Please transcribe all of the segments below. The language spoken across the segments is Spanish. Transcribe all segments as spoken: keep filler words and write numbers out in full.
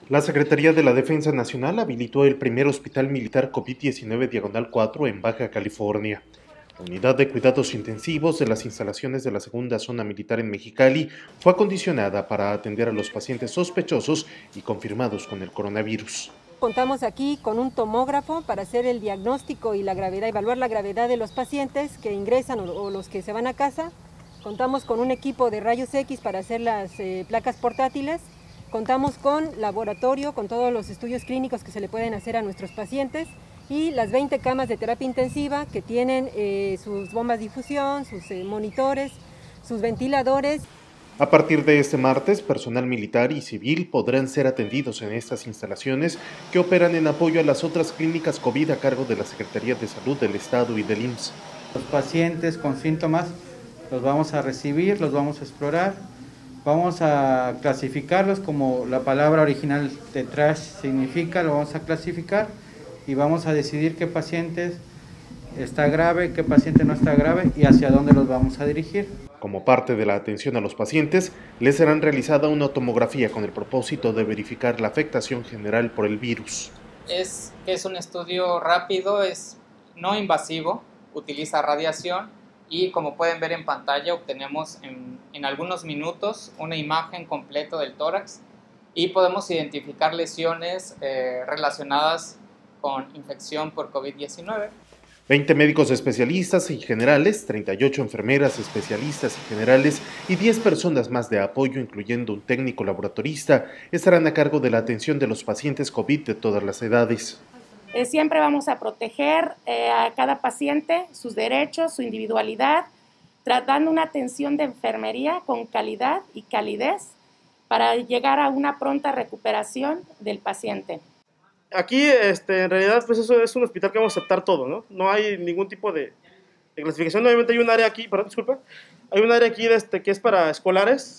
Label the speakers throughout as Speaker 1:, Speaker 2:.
Speaker 1: La Secretaría de la Defensa Nacional habilitó el primer hospital militar COVID diecinueve diagonal cuatro en Baja California. La unidad de cuidados intensivos de las instalaciones de la segunda zona militar en Mexicali fue acondicionada para atender a los pacientes sospechosos y confirmados con el coronavirus.
Speaker 2: Contamos aquí con un tomógrafo para hacer el diagnóstico y la gravedad, evaluar la gravedad de los pacientes que ingresan o, o los que se van a casa. Contamos con un equipo de rayos X para hacer las eh, placas portátiles. Contamos con laboratorio, con todos los estudios clínicos que se le pueden hacer a nuestros pacientes y las veinte camas de terapia intensiva que tienen eh, sus bombas de difusión, sus eh, monitores, sus ventiladores.
Speaker 1: A partir de este martes, personal militar y civil podrán ser atendidos en estas instalaciones que operan en apoyo a las otras clínicas COVID a cargo de la Secretaría de Salud del Estado y del I M S S.
Speaker 3: Los pacientes con síntomas los vamos a recibir, los vamos a explorar, vamos a clasificarlos como la palabra original de TRASH significa, lo vamos a clasificar y vamos a decidir qué pacientes está grave, qué paciente no está grave y hacia dónde los vamos a dirigir.
Speaker 1: Como parte de la atención a los pacientes, les serán realizada una tomografía con el propósito de verificar la afectación general por el virus.
Speaker 4: Es, es un estudio rápido, es no invasivo, utiliza radiación y como pueden ver en pantalla obtenemos en, en algunos minutos una imagen completa del tórax y podemos identificar lesiones eh, relacionadas con infección por COVID diecinueve.
Speaker 1: veinte médicos especialistas y generales, treinta y ocho enfermeras especialistas y generales y diez personas más de apoyo, incluyendo un técnico laboratorista, estarán a cargo de la atención de los pacientes COVID de todas las edades.
Speaker 5: Eh, siempre vamos a proteger eh, a cada paciente, sus derechos, su individualidad, tratando una atención de enfermería con calidad y calidez para llegar a una pronta recuperación del paciente.
Speaker 6: Aquí, este, en realidad, pues eso es un hospital que vamos a aceptar todo, ¿no? No hay ningún tipo de, de clasificación. Obviamente hay un área aquí, perdón, disculpa, hay un área aquí de este, que es para escolares,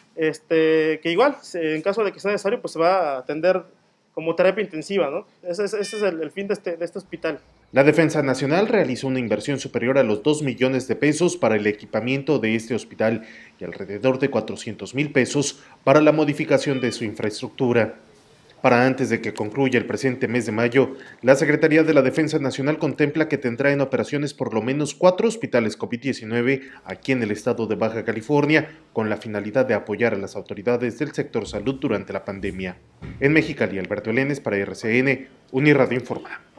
Speaker 6: este, que igual, en caso de que sea necesario, pues se va a atender como terapia intensiva, ¿no? Ese es, ese es el, el fin de este, de este hospital.
Speaker 1: La Defensa Nacional realizó una inversión superior a los dos millones de pesos para el equipamiento de este hospital y alrededor de cuatrocientos mil pesos para la modificación de su infraestructura. Para antes de que concluya el presente mes de mayo, la Secretaría de la Defensa Nacional contempla que tendrá en operaciones por lo menos cuatro hospitales COVID diecinueve aquí en el estado de Baja California, con la finalidad de apoyar a las autoridades del sector salud durante la pandemia. En Mexicali, Alberto Elenes para R C N, Uniradio Informa.